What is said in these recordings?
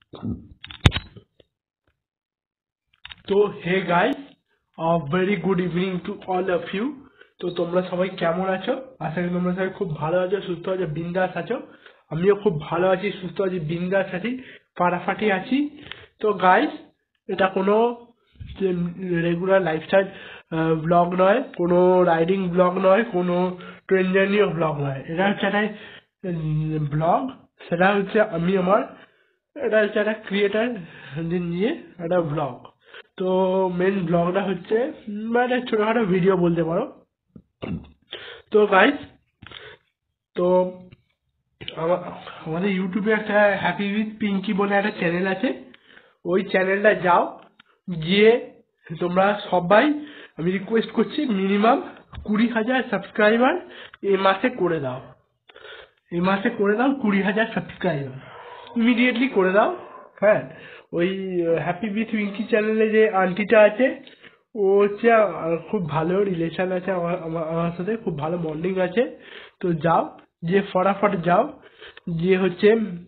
তো hey guys, very good evening to all of you. তো তোমরা সবাই কেমন আছো? আশা করি তোমরা সবাই খুব ভালো আছো, সুস্থ আছো, বিন্দাস আছো। আমিও খুব ভালো আছি, সুস্থ আছি, বিন্দাস আছি, ফাটাফাটি আছি। তো গাইস, এটা কোনো রেগুলার লাইফস্টাইল ব্লগ নয়, কোনো রাইডিং ব্লগ নয়, কোনো ট্রেন জার্নিও ব্লগ নয়। এটা হচ্ছে একটা ব্লগ। সেটা হচ্ছে এটা হচ্ছে একটা ক্রিয়েটার নিয়ে একটা ব্লগ। তো মেন ব্লগটা হচ্ছে মানে ছোটখাটো ভিডিও বলতে পারো। তো গাইস, তো আমাদের ইউটিউবে একটা হ্যাপি উইথ পিঙ্কি বলে একটা চ্যানেল আছে। ওই চ্যানেলটা যাও, গিয়ে তোমরা সবাই, আমি রিকোয়েস্ট করছি, মিনিমাম 20,000 সাবস্ক্রাইবার এই মাসে করে দাও। 20,000 সাবস্ক্রাইবার ইমিডিয়েটলি করে দাও। হ্যাঁ, ওই হ্যাপি উইথ পিঙ্কি চ্যানেলে যে আন্টিটা আছে, ও হচ্ছে খুব ভালো রিলেশন আছে আমার সাথে, খুব ভালো বন্ডিং আছে। তো যাও, যে ফটাফট যাও, যে হচ্ছে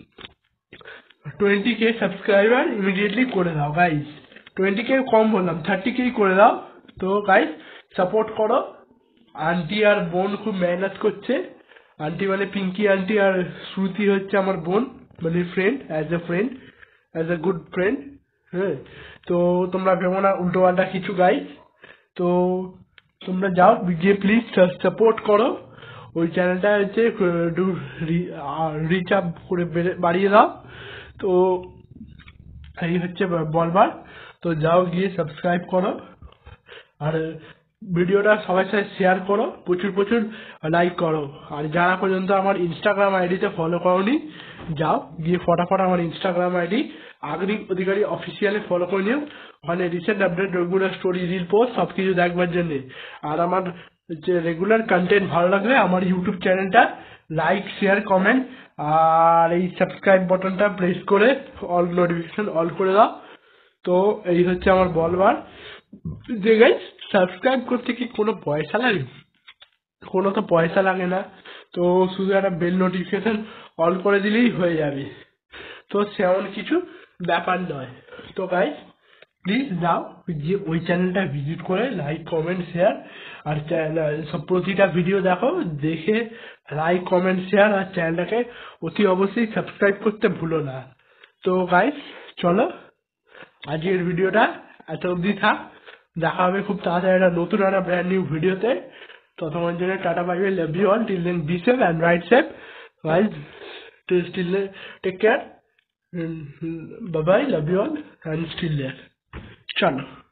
20K সাবস্ক্রাইবার ইমিডিয়েটলি করে দাও গাইস। 20K কম বললাম, 30K করে দাও। তো গাইস, সাপোর্ট করো। আন্টি আর বোন খুব মেহনত করছে। আন্টি মানে পিঙ্কি আন্টি, আর শ্রুতি হচ্ছে আমার বোন, মানে friend, as a good friend. হ্যাঁ, তো তোমরা ভেবো না উল্টো পাল্টা কিছু গাইস। তো তোমরা যাও, গিয়ে প্লিজ সাপোর্ট করো। ওই চ্যানেলটা হচ্ছে একটু রিচ আপ করে বাড়িয়ে দাও। তো এই হচ্ছে বলবার। তো যাও, গিয়ে সাবস্ক্রাইব করো, আর ভিডিওটা সবার সাথে শেয়ার করো, প্রচুর প্রচুর লাইক করো। আর যারা পর্যন্ত আমার ইনস্টাগ্রাম আইডিতে ফলো করোনি, যাও, গিয়ে ফটাফট আমার ইনস্টাগ্রাম আইডি আগরিক অধিকারী অফিসিয়ালে ফলো করে নিও। ওখানে recent update, regular story, reel post সব কিছু দেখবার জন্যে। আর আমার যে রেগুলার কন্টেন্ট ভালো লাগলে আমার ইউটিউব চ্যানেলটা লাইক, শেয়ার, কমেন্ট আর এই সাবস্ক্রাইব বাটনটা প্রেস করে অল নোটিফিকেশন অল করে দাও। তো এই হচ্ছে আমার বলবার যে গাইস, সাবস্ক্রাইব করতে কি কোনো পয়সা লাগে? কোনো তো পয়সা লাগে না। তো শুধু একটা বেল নোটিফিকেশন অল করে দিলেই হয়ে যাবে। তো সেমন কিছু ব্যাপার নয়। তো গাইস, প্লিজ যাও, যে ওই চ্যানেলটা ভিজিট করে লাইক, কমেন্ট, শেয়ার, আর সব প্রতিটা ভিডিও দেখো, দেখে লাইক, কমেন্ট, শেয়ার, আর চ্যানেলটাকে অতি অবশ্যই সাবস্ক্রাইব করতে ভুলো না। তো গাইস, চলো, আজকের ভিডিওটা এত অবধি থাক। দেখা হবে খুব তাড়াতাড়ি একটা নতুন একটা ব্র্যান্ড নিউ ভিডিওতে। ততক্ষণ জন্য tata, bye bye, love you all, till then be safe and right safe guys, still take care, bye bye, love you all and still there. চলো।